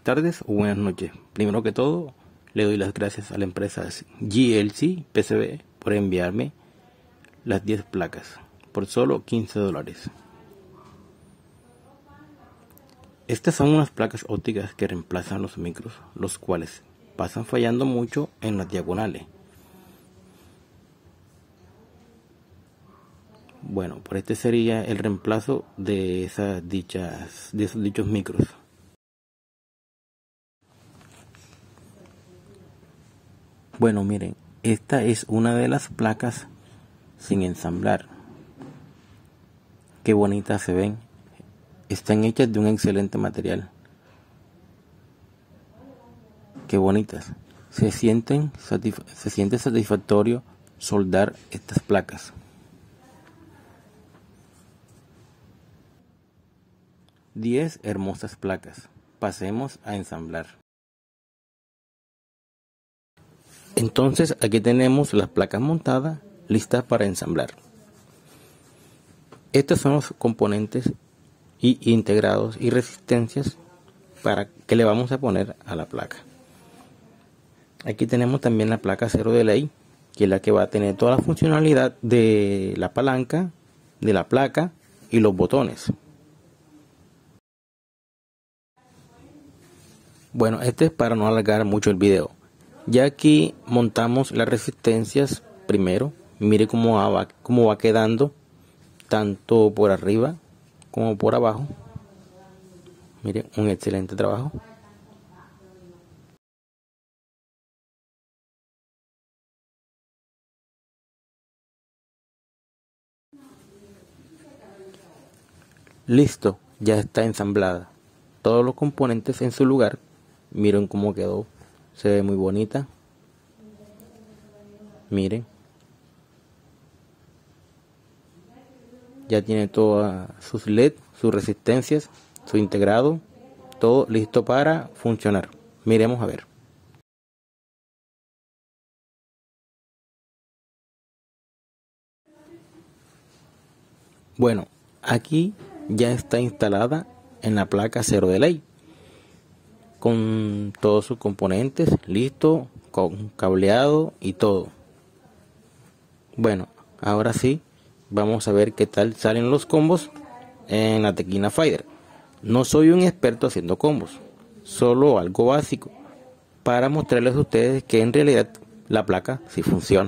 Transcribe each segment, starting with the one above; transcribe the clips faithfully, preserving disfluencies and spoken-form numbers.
tardes o buenas noches. Primero que todo, le doy las gracias a la empresa G L C P C B por enviarme las diez placas por solo quince dólares. Estas son unas placas ópticas que reemplazan los micros, los cuales pasan fallando mucho en las diagonales. Bueno, por este sería el reemplazo de esas dichas, de esos dichos micros. Bueno, miren, esta es una de las placas sin ensamblar. Qué bonitas se ven. Están hechas de un excelente material. Qué bonitas. Se sienten, se siente satisfactorio soldar estas placas. diez hermosas placas. Pasemos a ensamblar. Entonces aquí tenemos las placas montadas, listas para ensamblar. Estos son los componentes y integrados y resistencias para que le vamos a poner a la placa. Aquí tenemos también la placa cero de ley, que es la que va a tener toda la funcionalidad de la palanca, de la placa y los botones. Bueno, este es para no alargar mucho el video. Ya aquí montamos las resistencias primero. Mire cómo va, cómo va quedando, tanto por arriba como por abajo. Mire, un excelente trabajo. Listo, ya está ensamblada. Todos los componentes en su lugar. Miren cómo quedó. Se ve muy bonita. Miren. Ya tiene todas sus L E D, sus resistencias, su integrado. Todo listo para funcionar. Miremos a ver. Bueno, aquí ya está instalada en la placa cero de ley. Con todos sus componentes, listo, con cableado y todo. Bueno, ahora sí, vamos a ver qué tal salen los combos en la Tequina Fighter. No soy un experto haciendo combos, solo algo básico, para mostrarles a ustedes que en realidad la placa sí funciona.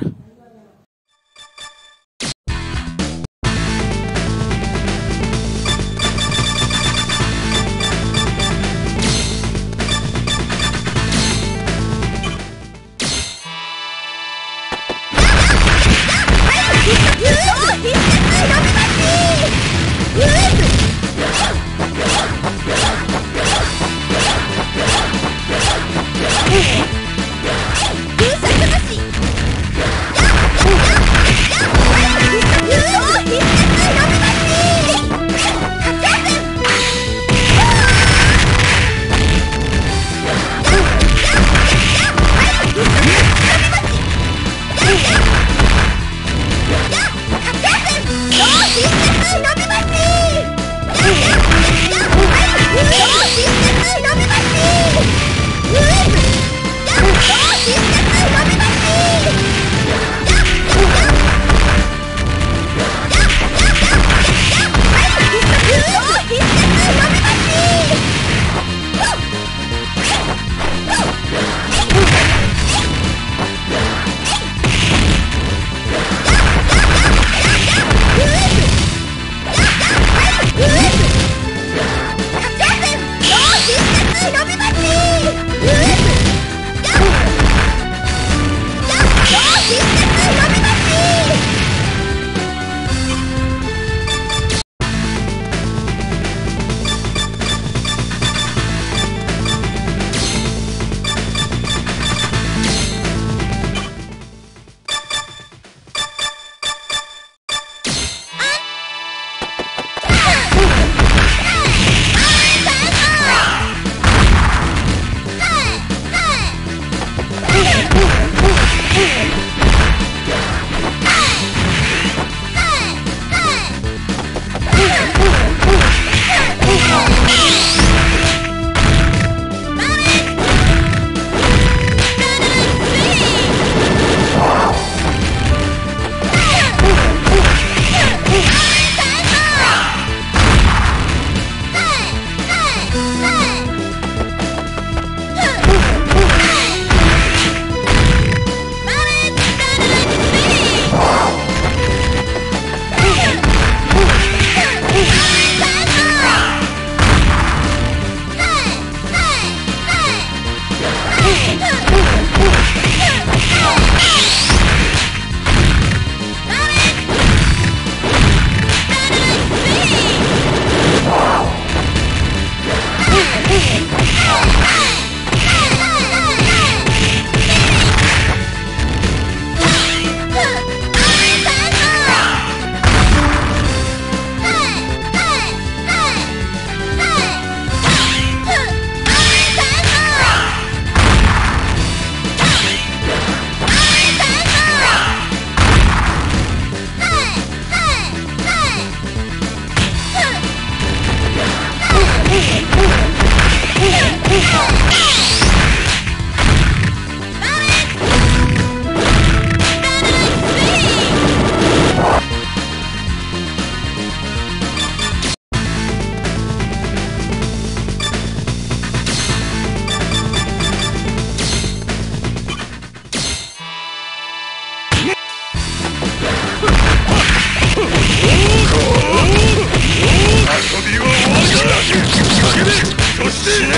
びは終わりだ。叫べ、そして死ね。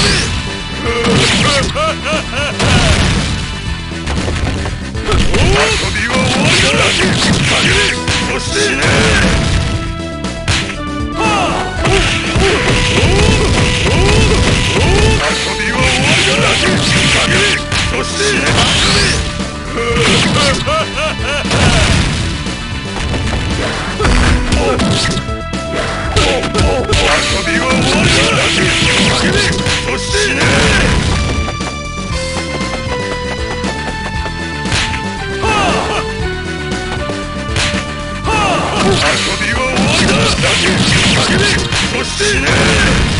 遊びは終わりだ。叫べ、そして死ね。遊びは終わりだ。叫べ、そして死ね。遊びは終わりだ。叫べ、そして死ね。遊びは終わりだ。叫べ、そして死ね。